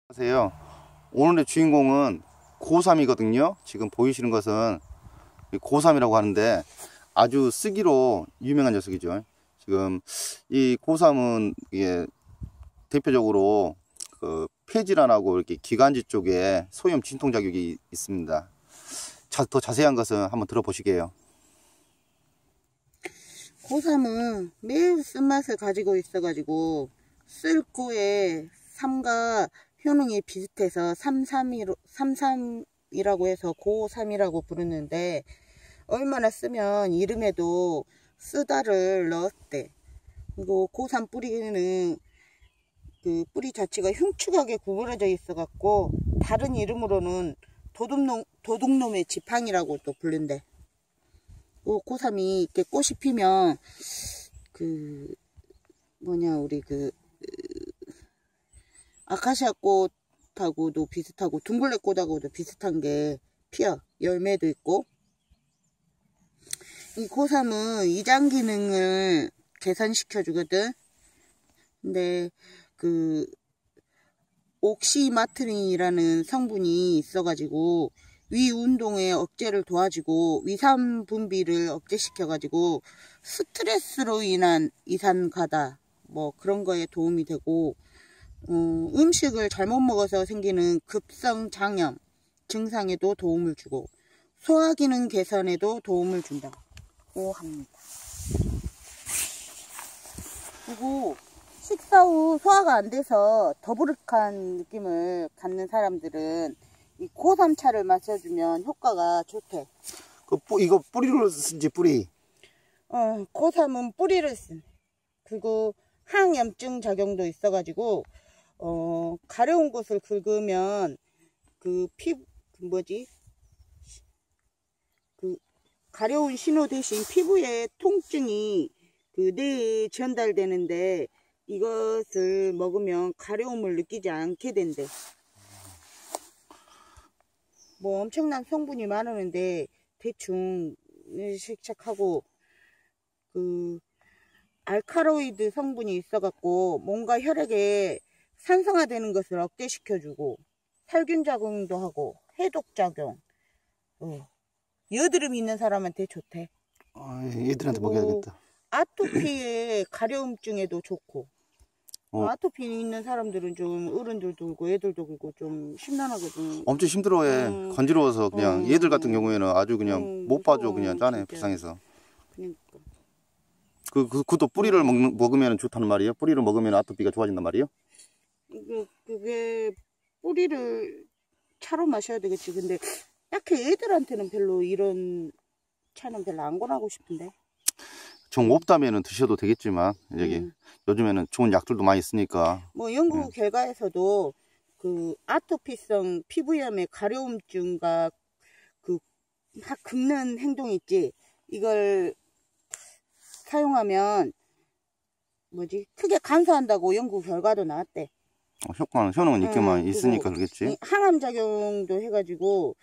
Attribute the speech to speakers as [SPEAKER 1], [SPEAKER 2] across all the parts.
[SPEAKER 1] 안녕하세요. 오늘의 주인공은 고3이거든요. 지금 보이시는 것은 고3이라고 하는데 아주 쓰기로 유명한 녀석이죠. 지금 이 고3은 이게 대표적으로 그 폐질환하고 이렇게 기관지 쪽에 소염 진통 자격이 있습니다. 더 자세한 것은 한번 들어보시게요.
[SPEAKER 2] 고3은 매우 쓴맛을 가지고 있어가지고 쓸고의 삼과 효능이 비슷해서 삼삼이라고 해서 고3이라고 부르는데, 얼마나 쓰면 이름에도 쓰다를 넣었대. 그리고 고3 뿌리는 그 뿌리 자체가 흉측하게 구부러져 있어 갖고 다른 이름으로는 도둑놈의 지팡이라고 또 부른대. 고3이 이렇게 꽃이 피면 우리 아카시아 꽃하고도 비슷하고 둥글레 꽃하고도 비슷한 게 피어. 열매도 있고. 이 고3은 위장 기능을 개선시켜 주거든. 근데 옥시마트린이라는 성분이 있어가지고 위 운동의 억제를 도와주고 위산 분비를 억제시켜가지고 스트레스로 인한 이산 가다 뭐 그런 거에 도움이 되고, 음식을 잘못 먹어서 생기는 급성 장염 증상에도 도움을 주고 소화기능 개선에도 도움을 준다고 합니다. 그리고 식사 후 소화가 안 돼서 더부룩한 느낌을 갖는 사람들은 이 고3 차를 마셔주면 효과가 좋대.
[SPEAKER 1] 이거 뿌리로 쓴지 뿌리?
[SPEAKER 2] 고3은 뿌리를 쓴. 그리고 항염증 작용도 있어가지고 가려운 곳을 긁으면 가려운 신호 대신 피부에 통증이 뇌에 전달되는데, 이것을 먹으면 가려움을 느끼지 않게 된대. 뭐 엄청난 성분이 많았는데 대충 식착하고 알카로이드 성분이 있어갖고 뭔가 혈액에 산성화되는 것을 억제시켜주고 살균 작용도 하고 해독 작용. 여드름 있는 사람한테 좋대.
[SPEAKER 1] 얘들한테 먹여야겠다.
[SPEAKER 2] 아토피의 가려움증에도 좋고. 아토피 있는 사람들은 좀 어른들도 그렇고 애들도 그렇고 좀 심란하거든.
[SPEAKER 1] 엄청 힘들어해. 간지러워서 그냥 얘들 같은 경우에는 아주 그냥 못 봐줘. 그냥 짜네. 진짜. 불쌍해서.
[SPEAKER 2] 그러니까.
[SPEAKER 1] 그것도 뿌리를 먹으면 좋다는 말이에요? 뿌리를 먹으면 아토피가 좋아진단 말이에요?
[SPEAKER 2] 그게 뿌리를 차로 마셔야 되겠지. 근데 딱히 애들한테는 별로 이런 차는 별로 안 권하고 싶은데.
[SPEAKER 1] 정 없다면은 드셔도 되겠지만 요즘에는 좋은 약들도 많이 있으니까.
[SPEAKER 2] 뭐 연구 결과에서도 아토피성 피부염의 가려움증과 막 긁는 행동 있지. 이걸 사용하면 크게 간소한다고 연구 결과도 나왔대.
[SPEAKER 1] 효능은 있게만 있으니까 그러겠지.
[SPEAKER 2] 항암 작용도 해가지고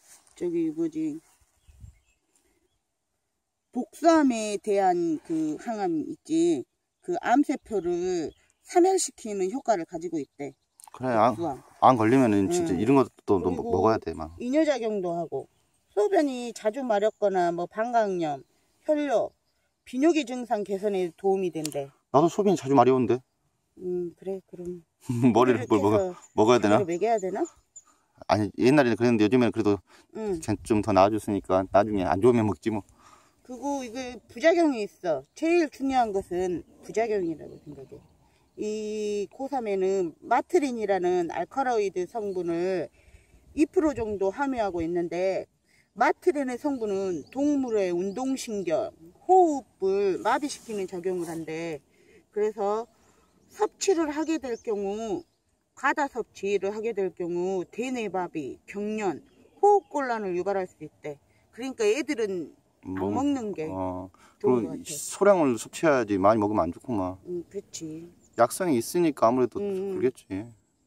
[SPEAKER 2] 복수암에 대한 항암이 있지. 암세포를 사멸시키는 효과를 가지고 있대.
[SPEAKER 1] 그래, 안 걸리면은 진짜 이런 것도 먹어야 돼, 막.
[SPEAKER 2] 이뇨작용도 하고, 소변이 자주 마렵거나 방광염, 혈뇨, 비뇨기 증상 개선에 도움이 된대.
[SPEAKER 1] 나도 소변이 자주 마려운데.
[SPEAKER 2] 그래, 그럼
[SPEAKER 1] 머리를 먹어야 되나?
[SPEAKER 2] 머리를 먹여야 되나?
[SPEAKER 1] 아니, 옛날에는 그랬는데 요즘에는 그래도 좀 더 나아졌으니까 나중에 안 좋으면 먹지 뭐.
[SPEAKER 2] 그리고 이게 부작용이 있어. 제일 중요한 것은 부작용이라고 생각해. 이 고3에는 마트린이라는 알카로이드 성분을 2% 정도 함유하고 있는데, 마트린의 성분은 동물의 운동신경, 호흡을 마비시키는 작용을 한대. 그래서 섭취를 하게 될 경우, 과다 섭취를 하게 될 경우 대뇌마비, 경련, 호흡곤란을 유발할 수 있대. 그러니까 애들은 안 먹는 게 좋은 것 같아.
[SPEAKER 1] 소량을 섭취해야지 많이 먹으면 안 좋구만.
[SPEAKER 2] 그렇지.
[SPEAKER 1] 약성이 있으니까 아무래도 그러겠지.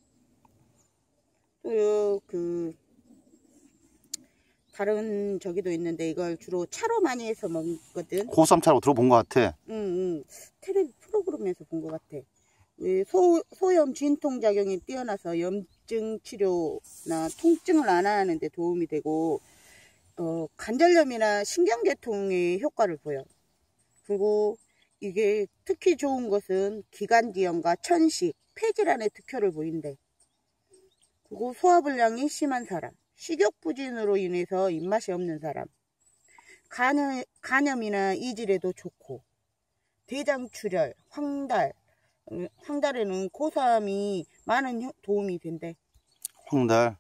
[SPEAKER 2] 또 다른 저기도 있는데 이걸 주로 차로 많이 해서 먹거든.
[SPEAKER 1] 고3 차로 들어본 것 같아.
[SPEAKER 2] 텔레비 프로그램에서 본 것 같아. 소염 진통작용이 뛰어나서 염증 치료나 통증을 완화하는 데 도움이 되고, 관절염이나 신경계통에 효과를 보여. 그리고 이게 특히 좋은 것은 기관지염과 천식, 폐질환의 특효를 보인대. 그리고 소화불량이 심한 사람, 식욕부진으로 인해서 입맛이 없는 사람, 간염이나 이질에도 좋고, 대장출혈, 황달에는 고삼이 많은 도움이 된대.
[SPEAKER 1] 황달.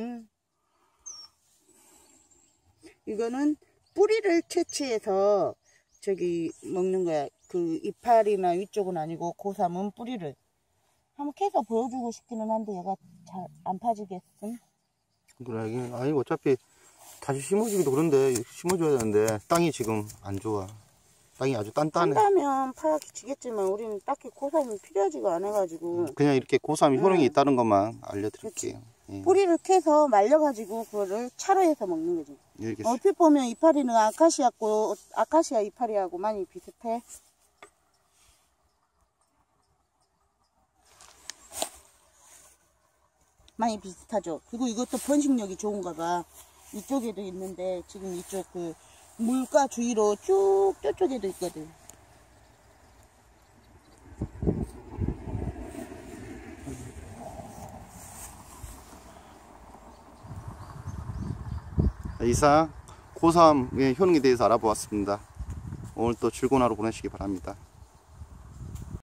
[SPEAKER 2] 이거는 뿌리를 채취해서 먹는 거야. 그 이파리나 위쪽은 아니고 고삼은 뿌리를. 한번 캐서 보여주고 싶기는 한데 얘가 잘 안 파지겠음.
[SPEAKER 1] 그래, 이게 아니 어차피 다시 심어주기도 그런데 심어줘야 되는데 땅이 지금 안 좋아. 땅이 아주 단단해.
[SPEAKER 2] 한다면 파지겠지만 우리는 딱히 고삼이 필요하지가 않아가지고
[SPEAKER 1] 그냥 이렇게 고삼이 효능이 있다는 것만 알려드릴게요. 예.
[SPEAKER 2] 뿌리를 캐서 말려가지고 그거를 차로 해서 먹는 거지.
[SPEAKER 1] 이렇게
[SPEAKER 2] 얼핏 보면 이파리는 아카시아 이파리하고 많이 비슷해. 많이 비슷하죠. 그리고 이것도 번식력이 좋은가 봐. 이쪽에도 있는데 지금 이쪽 그 물가 주위로 쭉 저쪽에도 있거든.
[SPEAKER 1] 이상 고삼의 효능에 대해서 알아보았습니다. 오늘 또 즐거운 하루 보내시기 바랍니다.